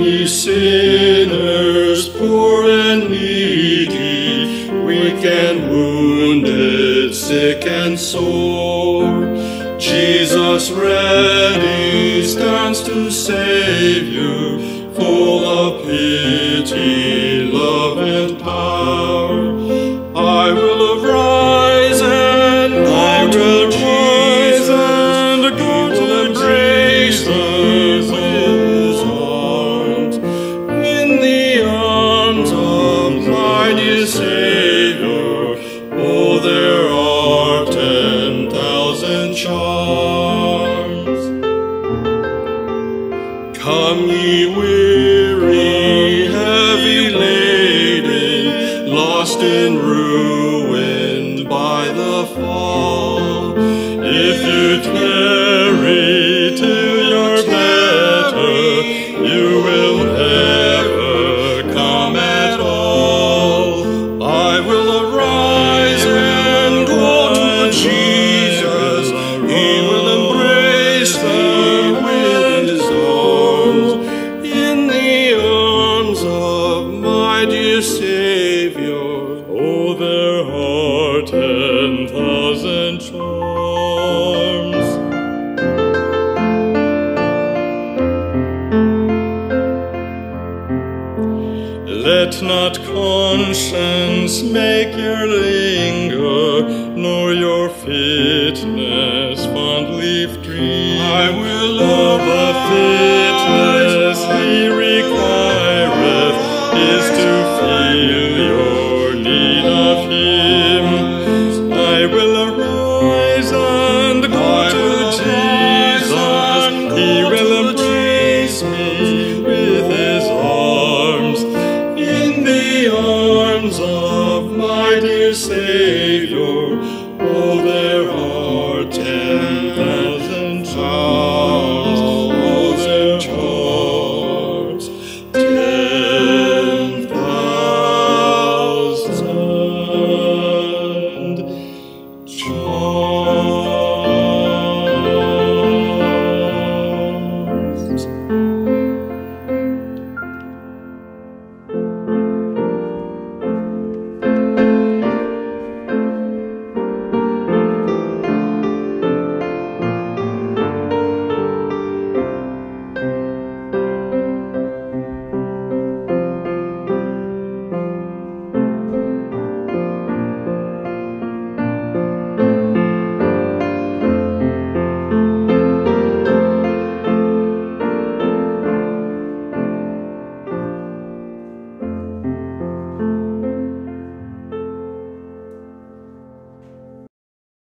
Ye sinners, poor and needy, weak and wounded, sick and sore, Jesus ready stands to save you, full of pity, love, and power. I will arise and I will rise and go to embrace Thee with His arms, in the arms of my dear Savior. Oh, there are 10,000 charms. Come, ye weary, heavy laden, lost and ruined by the fall. If you tarry till you're better, you will never come at all. I will arise and go to Jesus. He will embrace thee with His arms, in the arms of my dear Savior. Oh, there are 10,000 charms. Let not conscience make you linger, nor your fitness fondly dream. I will love a fitness